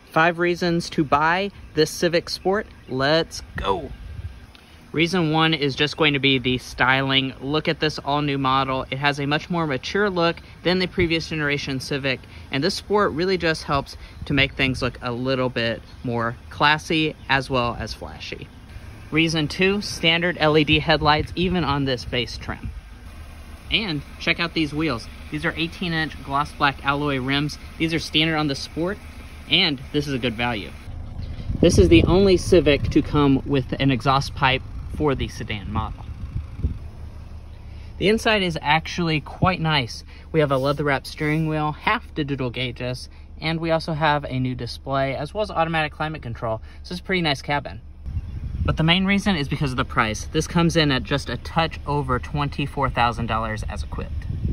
5 reasons to buy this Civic Sport. Let's go. Reason 1 is just going to be the styling. Look at this all new model. It has a much more mature look than the previous generation Civic, and this Sport really just helps to make things look a little bit more classy as well as flashy. Reason 2, standard LED headlights even on this base trim. And check out these wheels. These are 18-inch gloss black alloy rims. These are standard on the Sport, and this is a good value. This is the only Civic to come with an exhaust pipe for the sedan model. The inside is actually quite nice. We have a leather-wrapped steering wheel, half digital gauges, and we also have a new display as well as automatic climate control. So it's a pretty nice cabin. But the main reason is because of the price. This comes in at just a touch over $24,000 as equipped.